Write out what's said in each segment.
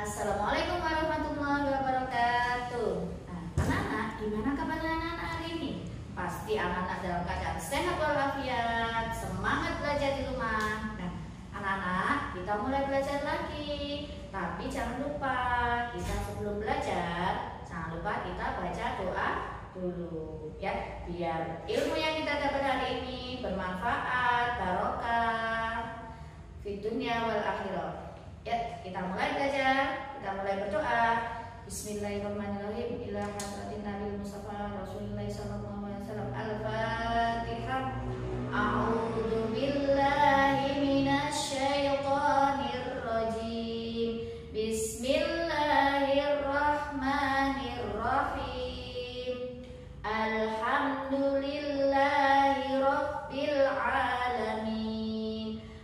Assalamualaikum warahmatullahi wabarakatuh. Nah, anak-anak, gimana kabar anak-anak hari ini? Pasti anak-anak dalam keadaan sehat walafiat, semangat belajar di rumah. Nah, anak-anak, kita mulai belajar lagi. Tapi jangan lupa, kita sebelum belajar, jangan lupa kita baca doa dulu, ya, biar ilmu yang kita dapat hari ini bermanfaat, barokah di dunia wal akhirah. Ya, kita mulai belajar, kita mulai berdoa. Bismillahirrahmanirrahim. Ila hadratin Nabi Mustafa Rasulullah sallallahu alaihi wasallam. Al-Fatihah. A'udzu billahi minasy syaithanir rajim. Bismillahirrahmanirrahim. Alhamdulillahi rabbil alamin.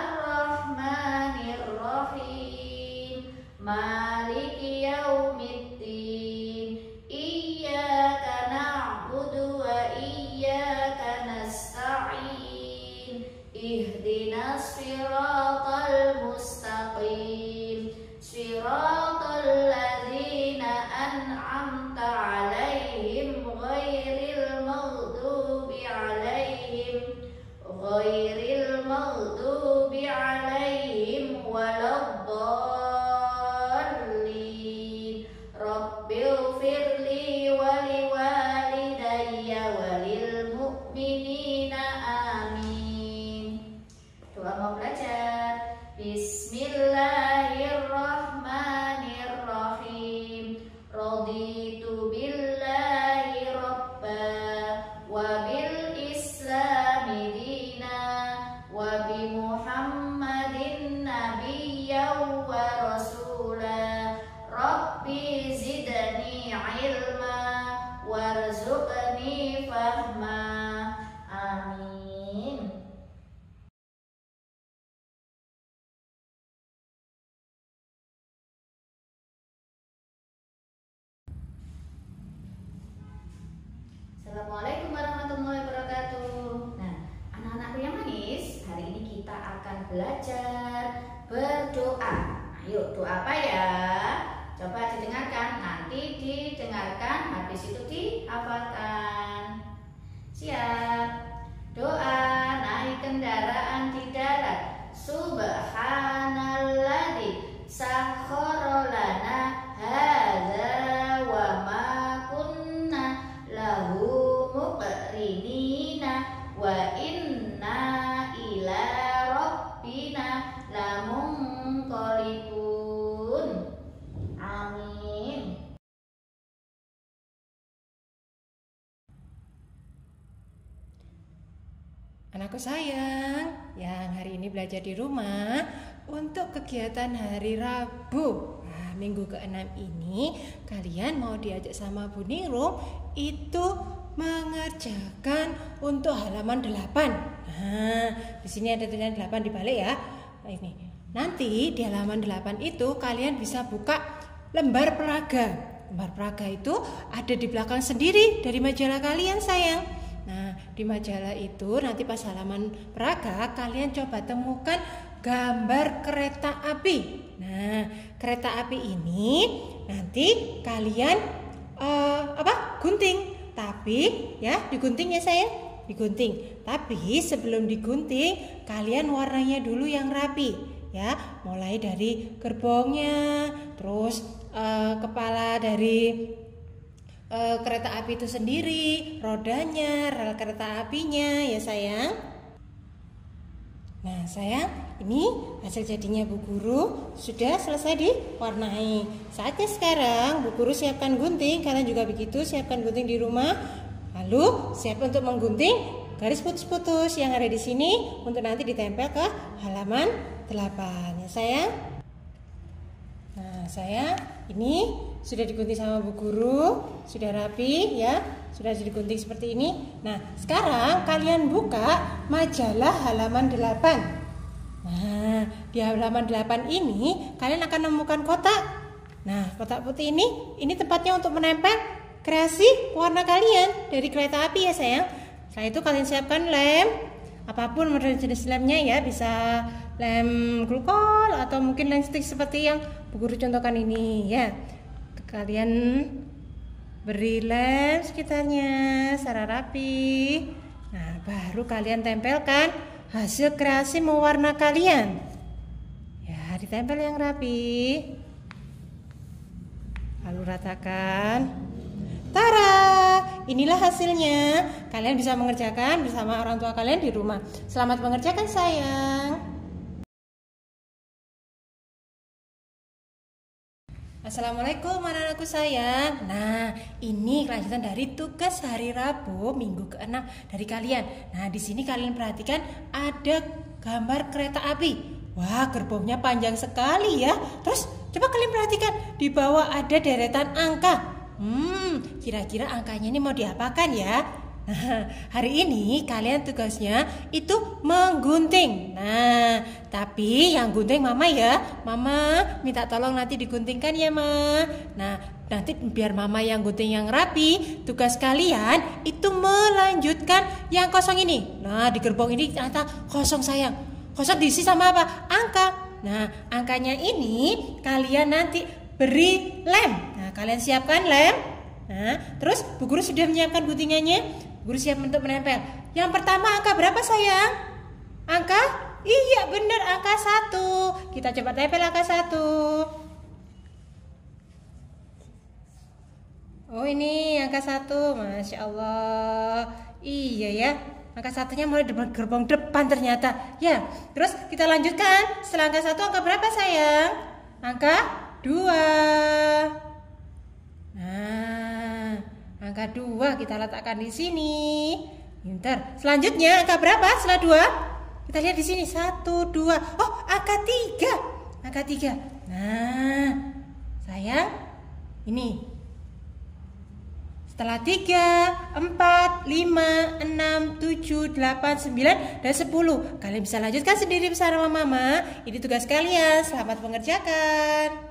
Maliki yaumiddin. Iyyaka na'budu wa iyyaka nasta'in. Ihdinas siratal mustaqim. Siratal ladzina an'amta 'alaihim ghairil maghdubi 'alaihim waladdallin. Rabbighfirli wa liwalidayya walil mu'minina amin. Doa mau belajar. Bismillahirrahmanirrahim. Raditu billahi rabba wa bil islami dina wa bi Muhammadin nabiyyan wa rasula. Rabbi zidni ilma warzuqni fahma. Amin. Assalamualaikum warahmatullahi wabarakatuh. Nah, anak-anakku yang manis, hari ini kita akan belajar berdoa. Ayo, doa apa ya? Coba didengarkan, nanti didengarkan, habis itu dihafalkan. Siap. Doa naik kendaraan di darat. Subhanalladzi sakhkhara lana hadza wa ma kunna lahu muqrinina wa inna ila rabbina lamunqalibun. Amin. Anakku sayang, yang hari ini belajar di rumah untuk kegiatan hari Rabu. Nah, minggu ke-6 ini kalian mau diajak sama Bu Ningrum itu mengerjakan untuk halaman 8. Nah, di sini ada tulisan 8 dibalik ya. Nah, ini. Nanti di halaman 8 itu kalian bisa buka lembar peraga. Lembar peraga itu ada di belakang sendiri dari majalah kalian sayang. Nah, di majalah itu nanti pas halaman peraga kalian coba temukan gambar kereta api. Nah, kereta api ini nanti kalian gunting. Tapi ya digunting ya sayang, digunting. Tapi sebelum digunting kalian warnanya dulu yang rapi ya. Mulai dari gerbongnya, terus kepala dari kereta api itu sendiri, rodanya, rel kereta apinya ya sayang. Nah sayang, ini hasil jadinya Bu Guru sudah selesai diwarnai. Saatnya sekarang Bu Guru siapkan gunting. Kalian juga begitu, siapkan gunting di rumah. Lalu siap untuk menggunting garis putus-putus yang ada di sini untuk nanti ditempel ke halaman 8 ya sayang. Nah sayang, ini sudah digunting sama Bu Guru, sudah rapi ya, sudah digunting seperti ini. Nah sekarang kalian buka majalah halaman 8. Nah di halaman 8 ini kalian akan menemukan kotak. Nah kotak putih ini tempatnya untuk menempel kreasi warna kalian dari kereta api ya sayang. Setelah itu kalian siapkan lem, apapun model jenis lemnya ya, bisa lem glukol atau mungkin lem stick seperti yang Bu Guru contohkan ini ya. Kalian beri lem sekitarnya secara rapi. Nah, baru kalian tempelkan hasil kreasi mewarna kalian. Ya, ditempel yang rapi. Lalu ratakan. Tara, inilah hasilnya. Kalian bisa mengerjakan bersama orang tua kalian di rumah. Selamat mengerjakan sayang. Assalamualaikum anak-anakku sayang. Nah, ini kelanjutan dari tugas hari Rabu minggu ke-6 dari kalian. Nah, di sini kalian perhatikan ada gambar kereta api. Wah, gerbongnya panjang sekali ya. Terus coba kalian perhatikan di bawah ada deretan angka. Kira-kira angkanya ini mau diapakan ya? Nah, hari ini kalian tugasnya itu menggunting. Nah, tapi yang gunting mama ya. Mama minta tolong nanti diguntingkan ya, Ma. Nah, nanti biar mama yang gunting yang rapi, tugas kalian itu melanjutkan yang kosong ini. Nah, di gerbong ini ternyata kosong sayang. Kosong diisi sama apa? Angka. Nah, angkanya ini kalian nanti beri lem. Nah, kalian siapkan lem. Nah, terus Bu Guru sudah menyiapkan guntingannya. Guru siap untuk menempel. Yang pertama angka berapa sayang? Angka? Iya benar, angka 1. Kita coba tempel angka 1. Oh ini angka 1. Masya Allah. Iya ya, angka 1-nya mulai di gerbong depan ternyata. Ya, terus kita lanjutkan. Setelah angka 1 angka berapa sayang? Angka 2. Nah, angka 2 kita letakkan di sini. Pintar. Selanjutnya angka berapa setelah 2? Kita lihat di sini 1, 2. Oh, angka 3. Angka 3. Nah, sayang, ini. Setelah 3, 4, 5, 6, 7, 8, 9 dan 10. Kalian bisa lanjutkan sendiri bersama mama. Ini tugas kalian. Selamat mengerjakan.